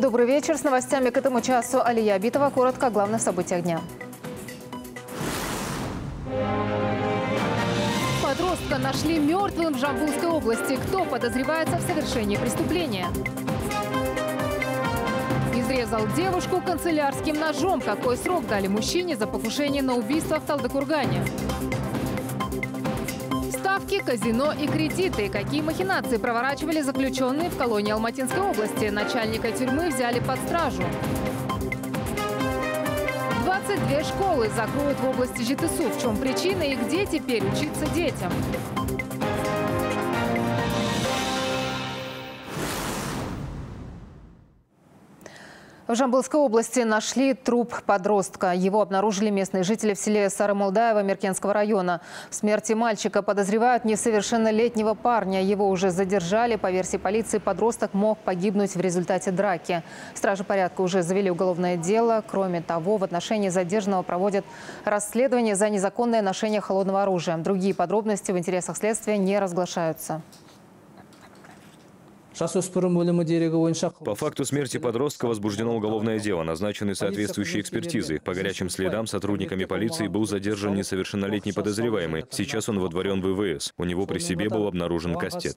Добрый вечер. С новостями к этому часу Алия Абитова. Коротко о главных событиях дня. Подростка нашли мертвым в Жамбулской области. Кто подозревается в совершении преступления? Изрезал девушку канцелярским ножом. Какой срок дали мужчине за покушение на убийство в Талдыкургане? Ставки, казино и кредиты. Какие махинации проворачивали заключенные в колонии Алматинской области? Начальника тюрьмы взяли под стражу. 22 школы закроют в области ЖТСУ. В чем причина и где теперь учиться детям? В Жамбылской области нашли труп подростка. Его обнаружили местные жители в селе Сары-Молдаева Меркенского района. В смерти мальчика подозревают несовершеннолетнего парня. Его уже задержали. По версии полиции, подросток мог погибнуть в результате драки. Стражи порядка уже завели уголовное дело. Кроме того, в отношении задержанного проводят расследование за незаконное ношение холодного оружия. Другие подробности в интересах следствия не разглашаются. По факту смерти подростка возбуждено уголовное дело, назначены соответствующие экспертизы. По горячим следам сотрудниками полиции был задержан несовершеннолетний подозреваемый. Сейчас он водворен в ВВС. У него при себе был обнаружен кастет.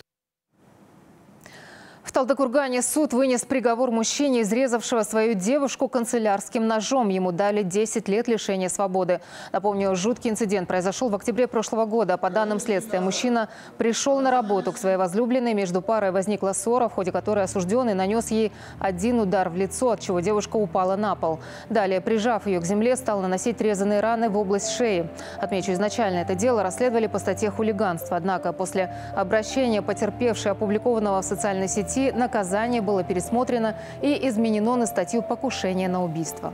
В Талдыкургане суд вынес приговор мужчине, изрезавшего свою девушку канцелярским ножом. Ему дали 10 лет лишения свободы. Напомню, жуткий инцидент произошел в октябре прошлого года. По данным следствия, мужчина пришел на работу к своей возлюбленной. Между парой возникла ссора, в ходе которой осужденный нанес ей один удар в лицо, от чего девушка упала на пол. Далее, прижав ее к земле, стал наносить резаные раны в область шеи. Отмечу, изначально это дело расследовали по статье хулиганства. Однако после обращения потерпевшей, опубликованного в социальной сети, наказание было пересмотрено и изменено на статью покушения на убийство.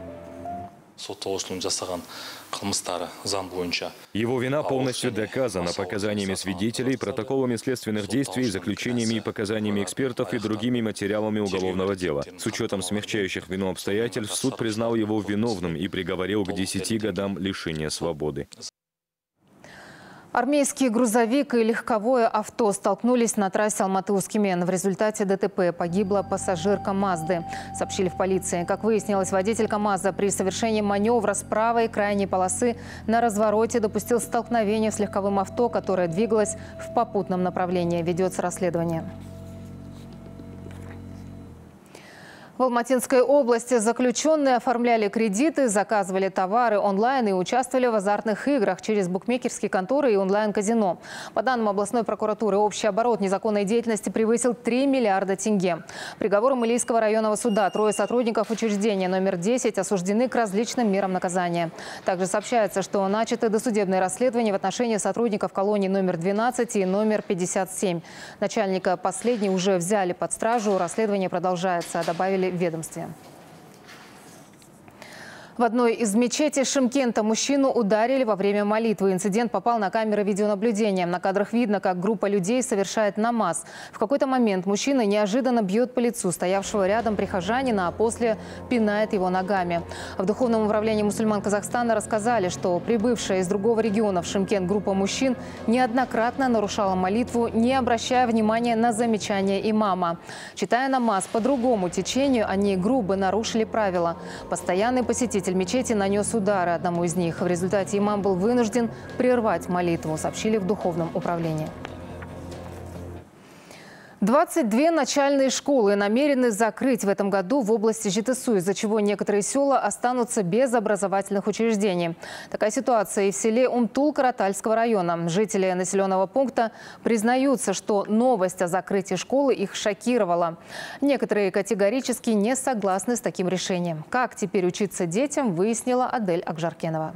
Его вина полностью доказана показаниями свидетелей, протоколами следственных действий, заключениями и показаниями экспертов и другими материалами уголовного дела. С учетом смягчающих вину обстоятельств, суд признал его виновным и приговорил к 10 годам лишения свободы. Армейский грузовик и легковое авто столкнулись на трассе Алматы-Ускимен. В результате ДТП погибла пассажирка Мазды, сообщили в полиции. Как выяснилось, водитель КамАЗа при совершении маневра с правой крайней полосы на развороте допустил столкновение с легковым авто, которое двигалось в попутном направлении. Ведется расследование. В Алматинской области заключенные оформляли кредиты, заказывали товары онлайн и участвовали в азартных играх через букмекерские конторы и онлайн-казино. По данным областной прокуратуры, общий оборот незаконной деятельности превысил 3 миллиарда тенге. Приговором Илийского районного суда трое сотрудников учреждения номер 10 осуждены к различным мерам наказания. Также сообщается, что начаты досудебные расследования в отношении сотрудников колонии номер 12 и номер 57. Начальника последней уже взяли под стражу. Расследование продолжается, добавили в ведомстве. В одной из мечетей Шымкента мужчину ударили во время молитвы. Инцидент попал на камеры видеонаблюдения. На кадрах видно, как группа людей совершает намаз. В какой-то момент мужчина неожиданно бьет по лицу стоявшего рядом прихожанина, а после пинает его ногами. В Духовном управлении мусульман Казахстана рассказали, что прибывшая из другого региона в Шымкент группа мужчин неоднократно нарушала молитву, не обращая внимания на замечания имама. Читая намаз по другому течению, они грубо нарушили правила. Постоянный посетитель мечети нанес удары одному из них. В результате имам был вынужден прервать молитву, сообщили в Духовном управлении. 22 начальные школы намерены закрыть в этом году в области ЖТСУ, из-за чего некоторые села останутся без образовательных учреждений. Такая ситуация и в селе Умтул Каратальского района. Жители населенного пункта признаются, что новость о закрытии школы их шокировала. Некоторые категорически не согласны с таким решением. Как теперь учиться детям, выяснила Адель Акжаркенова.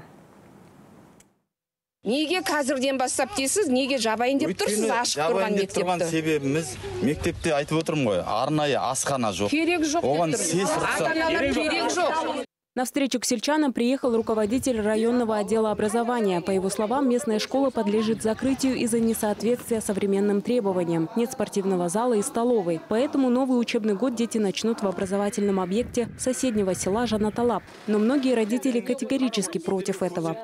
Неге қазірден бастап дейсіз, неге жабайын деп тұрсыз, ашық тұрған мектепті? Жабайын деп тұрған себебіміз мектепте айтып отырмын ғой, арнайы асхана жоқ. Керек жоқ деп Оған тұр. сес рұқсат. Ата-аналар керек жоқ. На встречу к сельчанам приехал руководитель районного отдела образования. По его словам, местная школа подлежит закрытию из-за несоответствия современным требованиям. Нет спортивного зала и столовой. Поэтому новый учебный год дети начнут в образовательном объекте соседнего села Жанаталап. Но многие родители категорически против этого.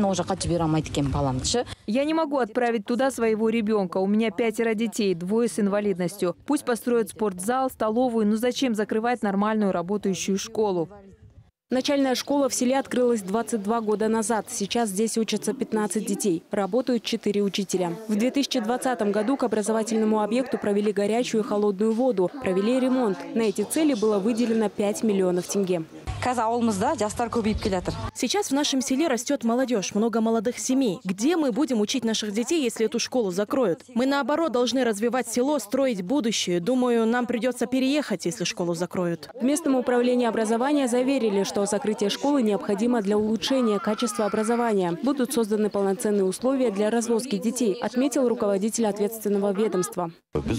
Я не могу отправить туда своего ребенка. У меня 5 детей, 2 с инвалидностью. Пусть построят спортзал, столовую, но зачем закрывать нормальную работающую школу? Начальная школа в селе открылась 22 года назад. Сейчас здесь учатся 15 детей. Работают 4 учителя. В 2020 году к образовательному объекту провели горячую и холодную воду. Провели ремонт. На эти цели было выделено 5 миллионов тенге. Сейчас в нашем селе растет молодежь, много молодых семей. Где мы будем учить наших детей, если эту школу закроют? Мы, наоборот, должны развивать село, строить будущее. Думаю, нам придется переехать, если школу закроют. В местном управлении образования заверили, что закрытие школы необходимо для улучшения качества образования. Будут созданы полноценные условия для развозки детей, отметил руководитель ответственного ведомства.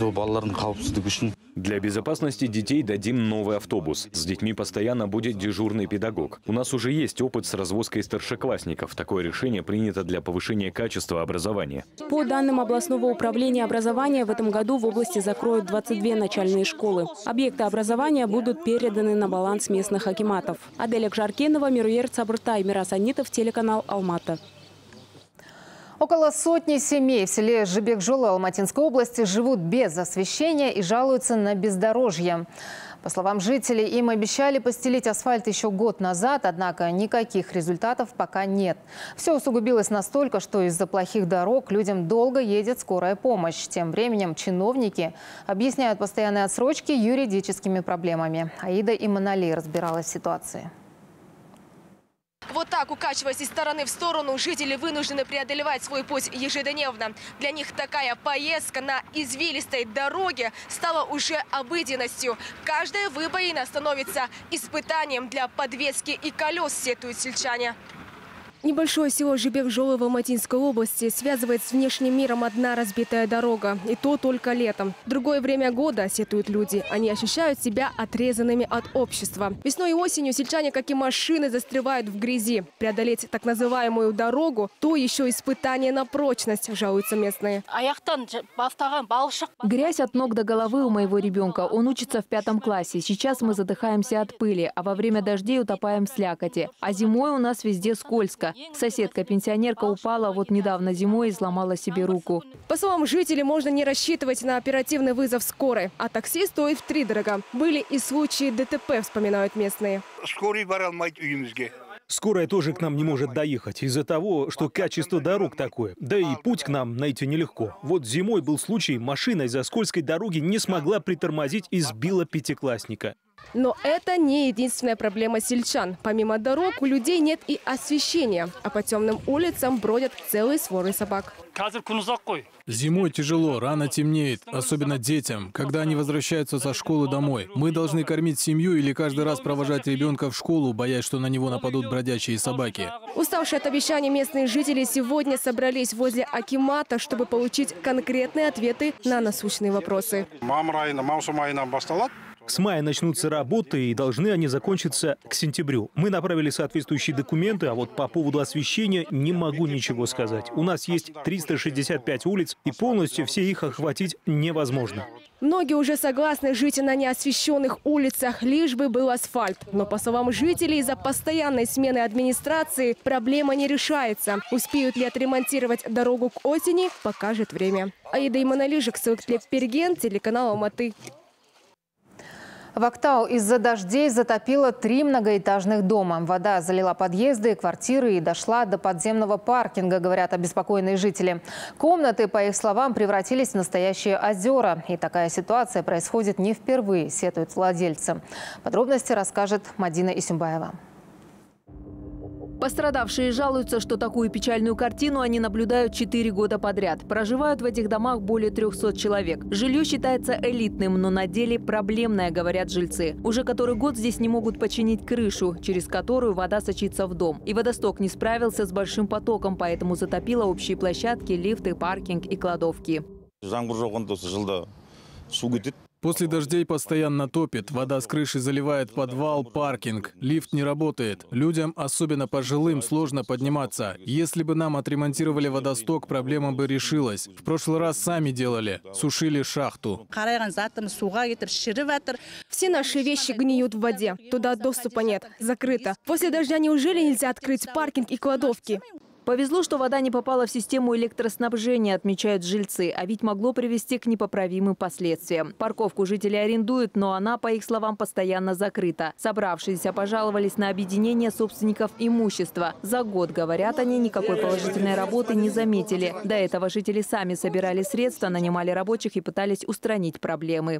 Для безопасности детей дадим новый автобус. С детьми постоянно будет дежурный педагог. У нас уже есть опыт с развозкой старшеклассников. Такое решение принято для повышения качества образования. По данным областного управления образования, в этом году в области закроют 22 начальные школы. Объекты образования будут переданы на баланс местных акиматов. Аделя Жаркенова, Мируер Цабуртай, Мирас Анитов, телеканал Алмата. Около сотни семей в селе Жибекжолы Алматинской области живут без освещения и жалуются на бездорожье. По словам жителей, им обещали постелить асфальт еще год назад, однако никаких результатов пока нет. Все усугубилось настолько, что из-за плохих дорог людям долго едет скорая помощь. Тем временем чиновники объясняют постоянные отсрочки юридическими проблемами. Аида Иманали разбиралась в ситуации. Вот так, укачиваясь из стороны в сторону, жители вынуждены преодолевать свой путь ежедневно. Для них такая поездка на извилистой дороге стала уже обыденностью. Каждая выбоина становится испытанием для подвески и колес, сетуют сельчане. Небольшое село Жибекжолы в Алматинской области связывает с внешним миром одна разбитая дорога. И то только летом. В другое время года, сетуют люди, они ощущают себя отрезанными от общества. Весной и осенью сельчане, как и машины, застревают в грязи. Преодолеть так называемую дорогу – то еще испытание на прочность, жалуются местные. Грязь от ног до головы у моего ребенка. Он учится в 5 классе. Сейчас мы задыхаемся от пыли, а во время дождей утопаем в слякоти. А зимой у нас везде скользко. Соседка-пенсионерка упала вот недавно зимой и сломала себе руку. По словам жителей, можно не рассчитывать на оперативный вызов скорой. А такси стоит втридорога. Были и случаи ДТП, вспоминают местные. Скорая тоже к нам не может доехать из-за того, что качество дорог такое. Да и путь к нам найти нелегко. Вот зимой был случай, машина из-за скользкой дороги не смогла притормозить и сбила 5-классника. Но это не единственная проблема сельчан. Помимо дорог у людей нет и освещения. А по темным улицам бродят целые своры собак. Зимой тяжело, рано темнеет, особенно детям, когда они возвращаются со школы домой. Мы должны кормить семью или каждый раз провожать ребенка в школу, боясь, что на него нападут бродячие собаки. Уставшие от обещаний местные жители сегодня собрались возле акимата, чтобы получить конкретные ответы на насущные вопросы. С мая начнутся работы, и должны они закончиться к сентябрю. Мы направили соответствующие документы, а вот по поводу освещения не могу ничего сказать. У нас есть 365 улиц, и полностью все их охватить невозможно. Многие уже согласны жить на неосвещенных улицах, лишь бы был асфальт. Но, по словам жителей, из-за постоянной смены администрации проблема не решается. Успеют ли отремонтировать дорогу к осени, покажет время. Аида Иманали, Перген, телеканал Алматы. В Актау из-за дождей затопило 3 многоэтажных дома. Вода залила подъезды, квартиры и дошла до подземного паркинга, говорят обеспокоенные жители. Комнаты, по их словам, превратились в настоящие озера. И такая ситуация происходит не впервые, сетуют владельцы. Подробности расскажет Мадина Исюмбаева. Пострадавшие жалуются, что такую печальную картину они наблюдают 4 года подряд. Проживают в этих домах более 300 человек. Жилье считается элитным, но на деле проблемное, говорят жильцы. Уже который год здесь не могут починить крышу, через которую вода сочится в дом. И водосток не справился с большим потоком, поэтому затопило общие площадки, лифты, паркинг и кладовки. После дождей постоянно топит, вода с крыши заливает подвал, паркинг, лифт не работает. Людям, особенно пожилым, сложно подниматься. Если бы нам отремонтировали водосток, проблема бы решилась. В прошлый раз сами делали, сушили шахту. Все наши вещи гниют в воде. Туда доступа нет. Закрыто. После дождя неужели нельзя открыть паркинг и кладовки? Повезло, что вода не попала в систему электроснабжения, отмечают жильцы, а ведь могло привести к непоправимым последствиям. Парковку жители арендуют, но она, по их словам, постоянно закрыта. Собравшиеся пожаловались на объединение собственников имущества. За год, говорят они, никакой положительной работы не заметили. До этого жители сами собирали средства, нанимали рабочих и пытались устранить проблемы.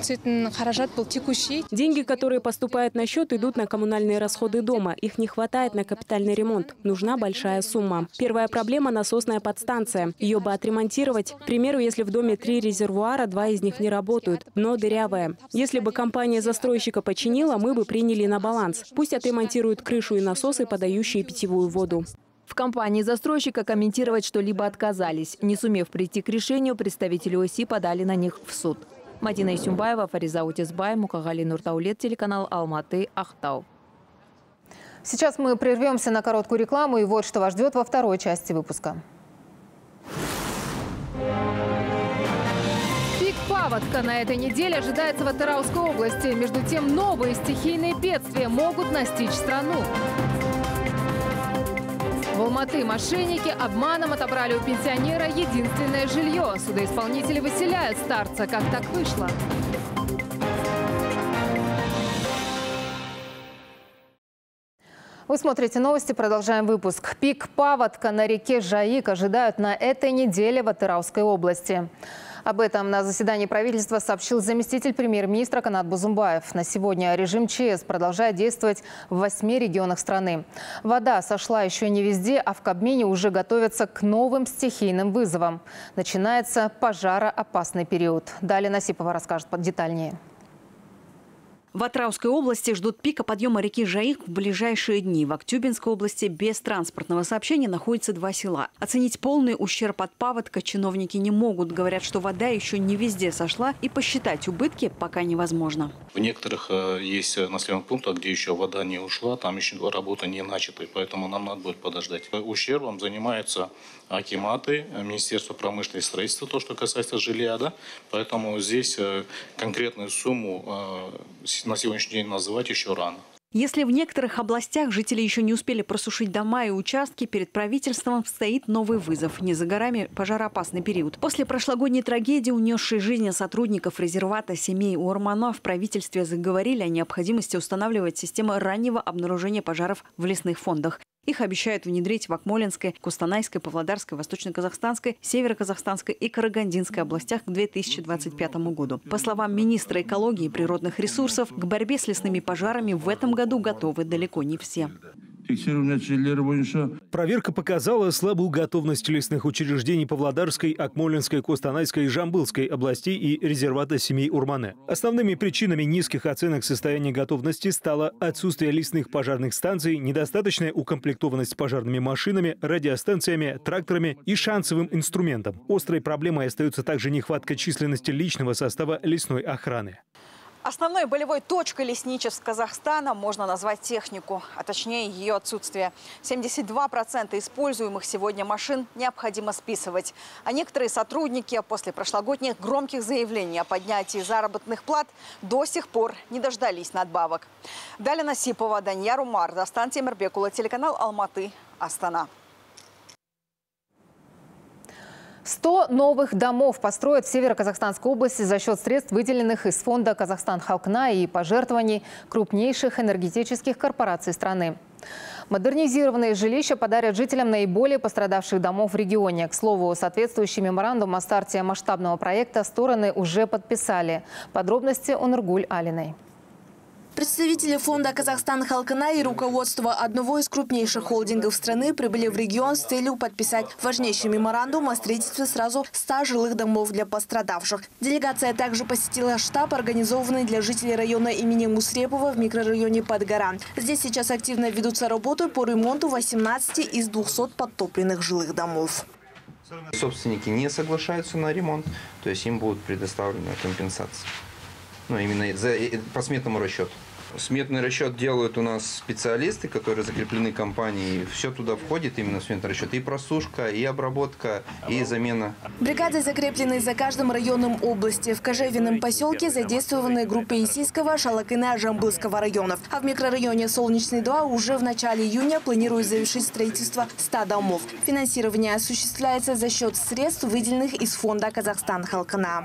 Деньги, которые поступают на счет, идут на коммунальные расходы дома. Их не хватает на капитальный ремонт. Нужна большая сумма. Первая проблема – насосная подстанция. Ее бы отремонтировать. К примеру, если в доме 3 резервуара, 2 из них не работают. Дно дырявое. Если бы компания застройщика починила, мы бы приняли на баланс. Пусть отремонтируют крышу и насосы, подающие питьевую воду. В компании застройщика комментировать что-либо отказались. Не сумев прийти к решению, представители ОСИ подали на них в суд. Мадина Исюмбаева, Фариза Утесбай, Мукагали Нуртаулет, телеканал Алматы, Ахтау. Сейчас мы прервемся на короткую рекламу, и вот что вас ждет во второй части выпуска. Пик паводка на этой неделе ожидается в Атырауской области. Между тем, новые стихийные бедствия могут настичь страну. В Алматы мошенники обманом отобрали у пенсионера единственное жилье. Судоисполнители выселяют старца. Как так вышло? Вы смотрите новости, продолжаем выпуск. Пик паводка на реке Жайык ожидают на этой неделе в Атырауской области. Об этом на заседании правительства сообщил заместитель премьер-министра Канат Бузумбаев. На сегодня режим ЧС продолжает действовать в 8 регионах страны. Вода сошла еще не везде, а в Кабмине уже готовятся к новым стихийным вызовам. Начинается пожароопасный период. Далее Насипова расскажет детальнее. В Атырауской области ждут пика подъема реки Жайык в ближайшие дни. В Актюбинской области без транспортного сообщения находится 2 села. Оценить полный ущерб от паводка чиновники не могут. Говорят, что вода еще не везде сошла, и посчитать убытки пока невозможно. В некоторых есть населенных пунктах, где еще вода не ушла, там еще работа не начата, поэтому нам надо будет подождать. Ущербом занимаются акиматы, Министерство промышленности и строительства, то, что касается жилья, да? Поэтому здесь конкретную сумму на сегодняшний день называть еще рано. Если в некоторых областях жители еще не успели просушить дома и участки, перед правительством стоит новый вызов. Не за горами пожароопасный период. После прошлогодней трагедии, унесшей жизни сотрудников резервата семей Уормана, в правительстве заговорили о необходимости устанавливать системы раннего обнаружения пожаров в лесных фондах. Их обещают внедрить в Акмолинской, Кустанайской, Павлодарской, Восточно-Казахстанской, Северо-Казахстанской и Карагандинской областях к 2025 году. По словам министра экологии и природных ресурсов, к борьбе с лесными пожарами в этом году готовы далеко не все. Проверка показала слабую готовность лесных учреждений Павлодарской, Акмолинской, Кустанайской и Жамбылской областей и резервата семей Урмане. Основными причинами низких оценок состояния готовности стало отсутствие лесных пожарных станций, недостаточная укомплектованность пожарными машинами, радиостанциями, тракторами и шансовым инструментом. Острой проблемой остается также нехватка численности личного состава лесной охраны. Основной болевой точкой лесничеств Казахстана можно назвать технику, а точнее ее отсутствие. 72% используемых сегодня машин необходимо списывать. А некоторые сотрудники после прошлогодних громких заявлений о поднятии заработных плат до сих пор не дождались надбавок. Далее Насипова, Данияр Умар, Дастан Темирбекула, телеканал Алматы, Астана. 100 новых домов построят в Северо-Казахстанской области за счет средств, выделенных из фонда «Казахстан Халкна» и пожертвований крупнейших энергетических корпораций страны. Модернизированные жилища подарят жителям наиболее пострадавших домов в регионе. К слову, соответствующий меморандум о старте масштабного проекта стороны уже подписали. Подробности у Нургуль Алиной. Представители фонда «Казахстан Халкна» и руководство одного из крупнейших холдингов страны прибыли в регион с целью подписать важнейший меморандум о строительстве сразу 100 жилых домов для пострадавших. Делегация также посетила штаб, организованный для жителей района имени Мусрепова в микрорайоне Подгора. Здесь сейчас активно ведутся работы по ремонту 18 из 200 подтопленных жилых домов. Собственники не соглашаются на ремонт, то есть им будет предоставлена компенсация. Ну, именно по сметному расчету. Сметный расчет делают у нас специалисты, которые закреплены компанией. Все туда входит, именно в сметный расчет. И просушка, и обработка, и замена. Бригады закреплены за каждым районом области. В Кожевином поселке задействованы группы Исийского, Шалакына, Жамбылского районов. А в микрорайоне Солнечный 2 уже в начале июня планируют завершить строительство 100 домов. Финансирование осуществляется за счет средств, выделенных из фонда «Казахстан Халкына».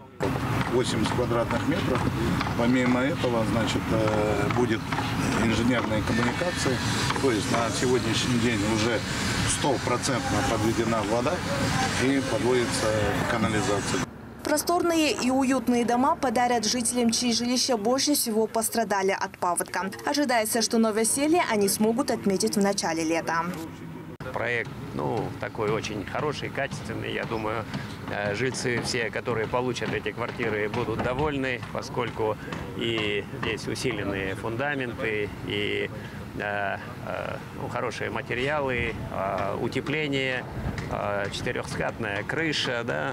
80 квадратных метров. Помимо этого, значит, будет инженерные коммуникации. То есть на сегодняшний день уже 100% подведена вода и подводится канализация. Просторные и уютные дома подарят жителям, чьи жилища больше всего пострадали от паводка. Ожидается, что новоселье они смогут отметить в начале лета. Проект, такой очень хороший, качественный. Я думаю, жильцы все, которые получат эти квартиры, будут довольны, поскольку и здесь усиленные фундаменты, и хорошие материалы, утепление, четырехскатная крыша, да,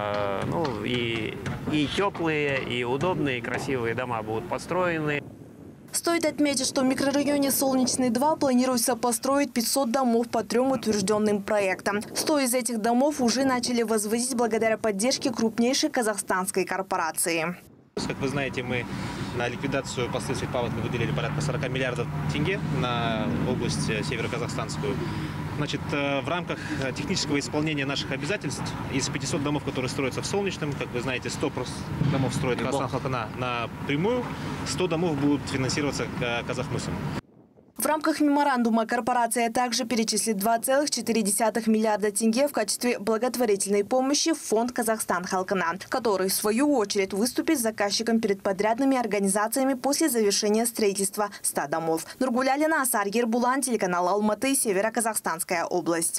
и теплые, и удобные, и красивые дома будут построены. Стоит отметить, что в микрорайоне Солнечный 2 планируется построить 500 домов по 3 утвержденным проектам. 100 из этих домов уже начали возводить благодаря поддержке крупнейшей казахстанской корпорации. Как вы знаете, мы на ликвидацию последствий паводка выделили порядка 40 миллиардов тенге на область североказахстанскую. Значит, в рамках технического исполнения наших обязательств из 500 домов, которые строятся в Солнечном, как вы знаете, 100 домов строит Казахстан Халкына напрямую, 100 домов будут финансироваться Казахмысом. В рамках меморандума корпорация также перечислит 2,4 миллиарда тенге в качестве благотворительной помощи в фонд «Казахстан Халкына», который, в свою очередь, выступит заказчиком перед подрядными организациями после завершения строительства 100 домов. Нургуль Алина, Асар Ербулан, телеканал Алматы, Северо-Казахстанская область.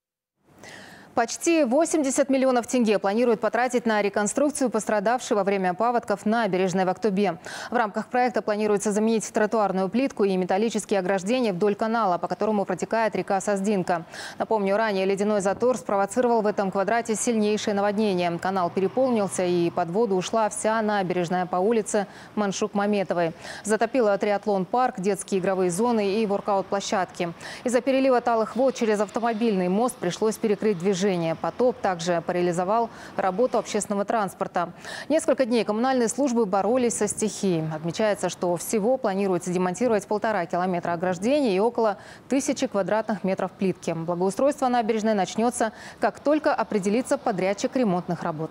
Почти 80 миллионов тенге планируют потратить на реконструкцию пострадавшей во время паводков набережной в Актобе. В рамках проекта планируется заменить тротуарную плитку и металлические ограждения вдоль канала, по которому протекает река Саздинка. Напомню, ранее ледяной затор спровоцировал в этом квадрате сильнейшее наводнение. Канал переполнился, и под воду ушла вся набережная по улице Маншук-Маметовой. Затопило триатлон-парк, детские игровые зоны и воркаут-площадки. Из-за перелива талых вод через автомобильный мост пришлось перекрыть движение. Потоп также парализовал работу общественного транспорта. Несколько дней коммунальные службы боролись со стихией. Отмечается, что всего планируется демонтировать 1,5 километра ограждений и около 1000 квадратных метров плитки. Благоустройство набережной начнется, как только определится подрядчик ремонтных работ.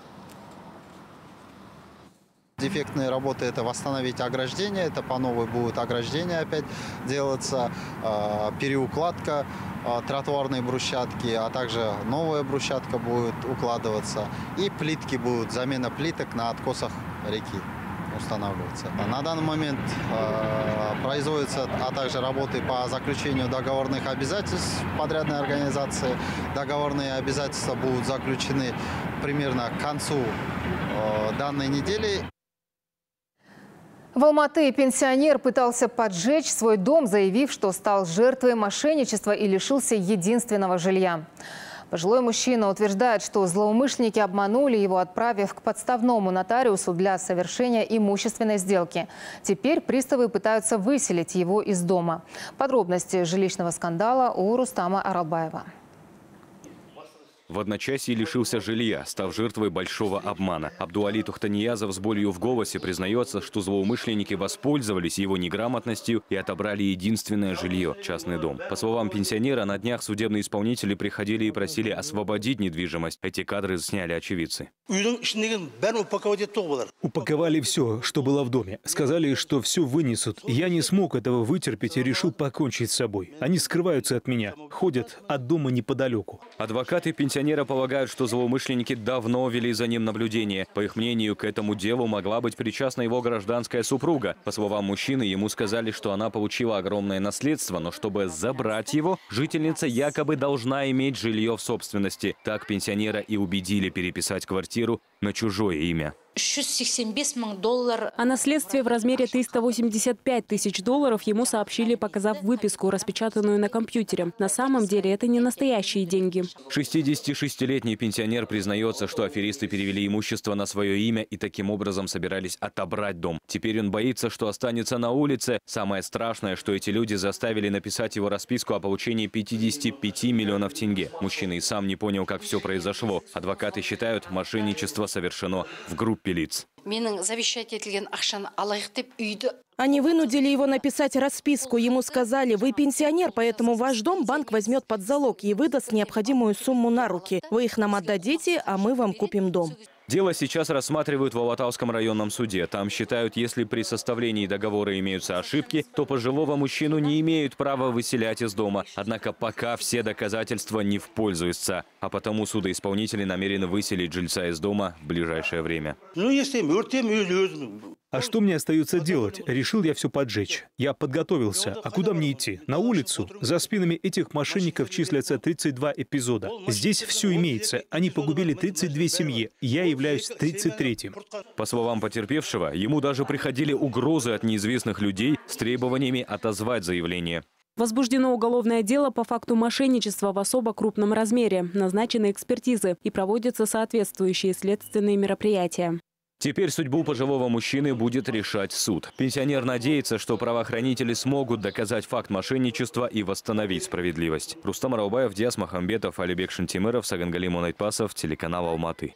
Дефектные работы – это восстановить ограждение, это по новой будет ограждение опять делаться, переукладка тротуарной брусчатки, а также новая брусчатка будет укладываться. И плитки будут, замена плиток на откосах реки устанавливаться. На данный момент производятся, а также работы по заключению договорных обязательств подрядной организации. Договорные обязательства будут заключены примерно к концу данной недели. В Алматы пенсионер пытался поджечь свой дом, заявив, что стал жертвой мошенничества и лишился единственного жилья. Пожилой мужчина утверждает, что злоумышленники обманули его, отправив к подставному нотариусу для совершения имущественной сделки. Теперь приставы пытаются выселить его из дома. Подробности жилищного скандала у Рустама Аралбаева. В одночасье лишился жилья, став жертвой большого обмана. Абдуали Тухтаниязов с болью в голосе признается, что злоумышленники воспользовались его неграмотностью и отобрали единственное жилье – частный дом. По словам пенсионера, на днях судебные исполнители приходили и просили освободить недвижимость. Эти кадры сняли очевидцы. Упаковали все, что было в доме. Сказали, что все вынесут. Я не смог этого вытерпеть и решил покончить с собой. Они скрываются от меня, ходят от дома неподалеку. Адвокаты пенсионера полагают, что злоумышленники давно вели за ним наблюдение. По их мнению, к этому делу могла быть причастна его гражданская супруга. По словам мужчины, ему сказали, что она получила огромное наследство, но чтобы забрать его, жительница якобы должна иметь жилье в собственности. Так пенсионера и убедили переписать квартиру на чужое имя. О наследстве в размере $385 тысяч ему сообщили, показав выписку, распечатанную на компьютере. На самом деле это не настоящие деньги. 66-летний пенсионер признается, что аферисты перевели имущество на свое имя и таким образом собирались отобрать дом. Теперь он боится, что останется на улице. Самое страшное, что эти люди заставили написать его расписку о получении 55 миллионов тенге. Мужчина и сам не понял, как все произошло. Адвокаты считают, мошенничество совершено в группе лиц. Они вынудили его написать расписку. Ему сказали: вы пенсионер, поэтому ваш дом банк возьмет под залог и выдаст необходимую сумму на руки. Вы их нам отдадите, а мы вам купим дом. Дело сейчас рассматривают в Алатауском районном суде. Там считают, если при составлении договора имеются ошибки, то пожилого мужчину не имеют права выселять из дома. Однако пока все доказательства не в пользу истца. А потому судоисполнители намерены выселить жильца из дома в ближайшее время. А что мне остается делать? Решил я все поджечь. Я подготовился. А куда мне идти? На улицу? За спинами этих мошенников числятся 32 эпизода. Здесь все имеется. Они погубили 32 семьи. Я являюсь 33-м. По словам потерпевшего, ему даже приходили угрозы от неизвестных людей с требованиями отозвать заявление. Возбуждено уголовное дело по факту мошенничества в особо крупном размере. Назначены экспертизы и проводятся соответствующие следственные мероприятия. Теперь судьбу пожилого мужчины будет решать суд. Пенсионер надеется, что правоохранители смогут доказать факт мошенничества и восстановить справедливость. Рустам Раубаев, Диас Махамбетов, Алибек Шантимыров, Сагангалим Онайтпасов, телеканал Алматы.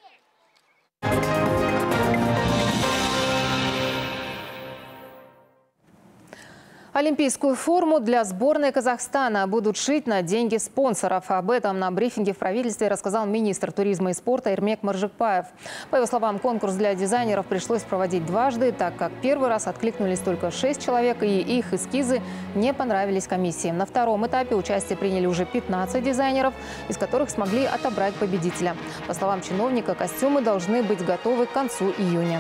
Олимпийскую форму для сборной Казахстана будут шить на деньги спонсоров. Об этом на брифинге в правительстве рассказал министр туризма и спорта Эрмек Маржыкпаев. По его словам, конкурс для дизайнеров пришлось проводить дважды, так как первый раз откликнулись только 6 человек, и их эскизы не понравились комиссии. На втором этапе участие приняли уже 15 дизайнеров, из которых смогли отобрать победителя. По словам чиновника, костюмы должны быть готовы к концу июня.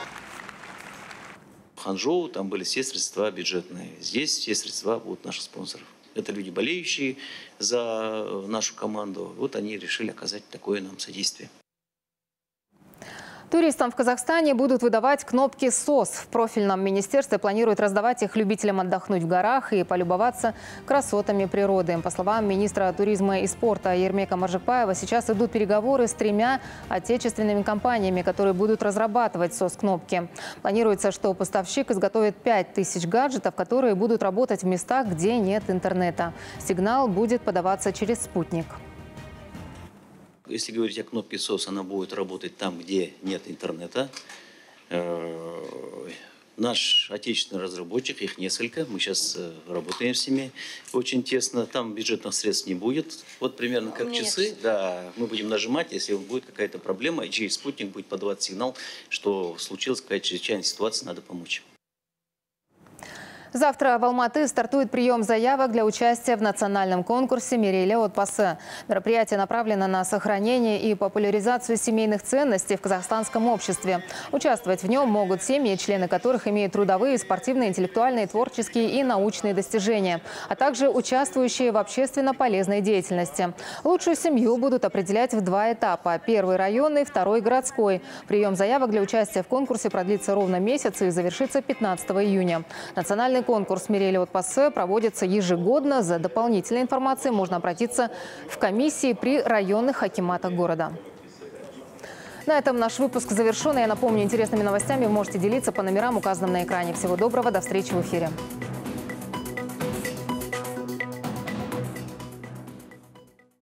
В Ханчжоу там были все средства бюджетные. Здесь все средства будут наших спонсоров. Это люди, болеющие за нашу команду. Вот они решили оказать такое нам содействие. Туристам в Казахстане будут выдавать кнопки СОС. В профильном министерстве планируют раздавать их любителям отдохнуть в горах и полюбоваться красотами природы. По словам министра туризма и спорта Эрмека Маржыкпаева, сейчас идут переговоры с 3 отечественными компаниями, которые будут разрабатывать СОС-кнопки. Планируется, что поставщик изготовит 5000 гаджетов, которые будут работать в местах, где нет интернета. Сигнал будет подаваться через спутник. Если говорить о кнопке СОС, она будет работать там, где нет интернета. Наш отечественный разработчик, их несколько, мы сейчас работаем с ними очень тесно. Там бюджетных средств не будет. Вот примерно как часы. Да, мы будем нажимать, если будет какая-то проблема, и через спутник будет подавать сигнал, что случилась какая-то чрезвычайная ситуация, надо помочь. Завтра в Алматы стартует прием заявок для участия в национальном конкурсе «Мерейле Отпасы». Мероприятие направлено на сохранение и популяризацию семейных ценностей в казахстанском обществе. Участвовать в нем могут семьи, члены которых имеют трудовые, спортивные, интеллектуальные, творческие и научные достижения, а также участвующие в общественно полезной деятельности. Лучшую семью будут определять в 2 этапа. Первый районный, второй городской. Прием заявок для участия в конкурсе продлится ровно месяц и завершится 15 июня. Национальный конкурс «Мерейле Отпасы» проводится ежегодно. За дополнительной информацией можно обратиться в комиссии при районных акиматах города. На этом наш выпуск завершен. Я напомню, интересными новостями вы можете делиться по номерам, указанным на экране. Всего доброго, до встречи в эфире.